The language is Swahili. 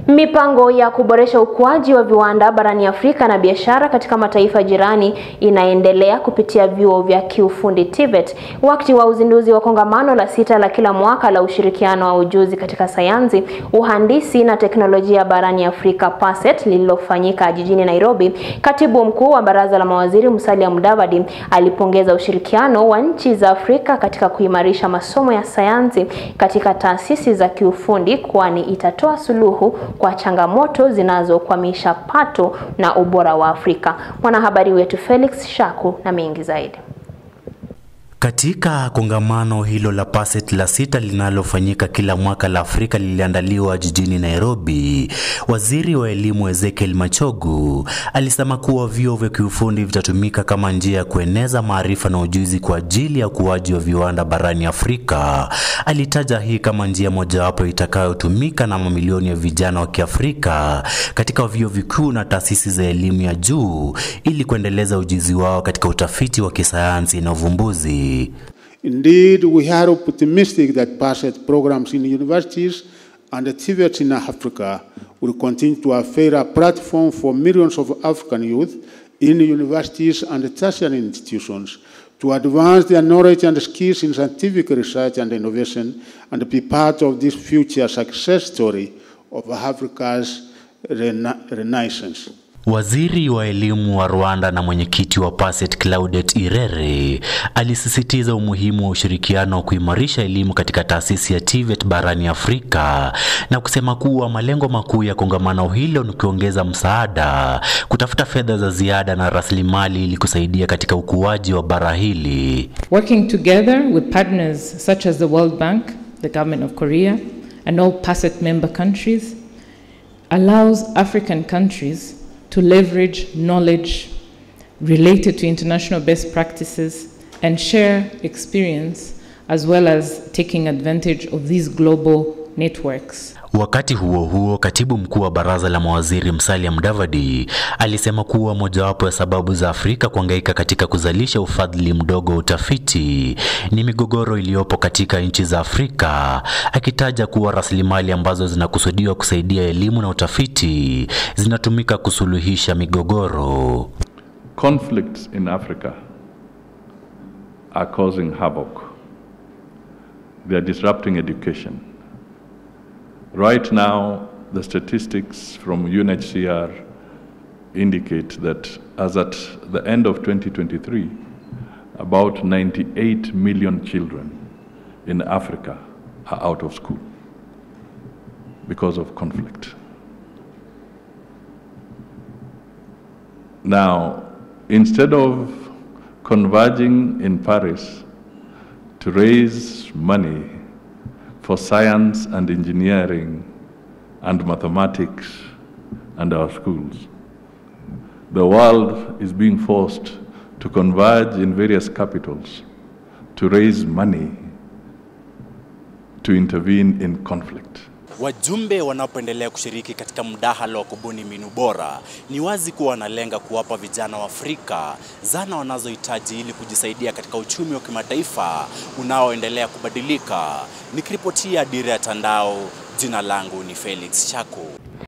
Mipango ya kuboresha ukuaji wa viwanda barani Afrika na biashara katika mataifa jirani inaendelea kupitia vyuo vya kiufundi TVET. Wakati wa uzinduzi wa kongamano la 6 la kila mwaka la ushirikiano wa ujuzi katika sayansi, uhandisi na teknolojia barani Afrika PASET lililofanyika jijini Nairobi, Katibu Mkuu wa Baraza la Mawaziri Musalia Mudavadi alipongeza ushirikiano wa nchi za Afrika katika kuimarisha masomo ya sayansi katika taasisi za kiufundi, kwani itatoa suluhu kwa changamoto zinazokwamisha pato na ubora wa Afrika. Mwanahabari wetu Felix Shaku na mengi zaidi. Katika kongamano hilo la PASET la 6 linalofanyika kila mwaka la Afrika liliandaliwa jijini Nairobi, Waziri wa Elimu Ezekiel Machogu alisema kuwa vyuo vya kiufundi vitatumika kama njia ya kueneza maarifa na ujuzi kwa ajili ya ukuaji wa viwanda barani Afrika. Alitaja hii kama njia mojawapo itakayotumika na mamilioni ya vijana wa Kiafrika katika vyuo vikuu na taasisi za elimu ya juu ili kuendeleza ujuzi wao katika utafiti wa kisayansi na uvumbuzi. Indeed, we are optimistic that PASET programs in universities and TVET in Africa will continue to offer a platform for millions of African youth in universities and tertiary institutions to advance their knowledge and skills in scientific research and innovation and be part of this future success story of Africa's renaissance. Waziri wa elimu wa Rwanda na mwenyekiti wa PASET Claudette Irere alisisitiza umuhimu wa ushirikiano wa kuimarisha elimu katika taasisi ya TVET barani Afrika na kusema kuwa malengo makuu ya kongamano hilo ni kuongeza msaada, kutafuta fedha za ziada na rasilimali ili kusaidia katika ukuaji wa bara hili. Working together with partners such as the World Bank, the Government of Korea, and all PASET member countries allows African countries to leverage knowledge related to international best practices and share experience, as well as taking advantage of these global networks. Wakati huo huo, Katibu Mkuu wa Baraza la Mawaziri Musalia Mudavadi alisema kuwa mojawapo ya sababu za Afrika kuhangaika katika kuzalisha ufadhili mdogo wa utafiti ni migogoro iliyopo katika nchi za Afrika, akitaja kuwa rasilimali ambazo zinakusudiwa kusaidia elimu na utafiti zinatumika kusuluhisha migogoro. Conflicts in Africa are causing havoc. They are disrupting education. Right now, the statistics from UNHCR indicate that as at the end of 2023, about 98 million children in Africa are out of school because of conflict. Now, instead of converging in Paris to raise money for science and engineering and mathematics and our schools, the world is being forced to converge in various capitals to raise money to intervene in conflict. Wajumbe wanaopendelea kushiriki katika mdahalo wa kubuni mbinu bora ni wazi kuwa wanalenga kuwapa vijana wa Afrika zana wanazohitaji ili kujisaidia katika uchumi wa kimataifa unaoendelea kubadilika. Nikiripotia Dira ya Tandao, jina langu ni Felix Shaku.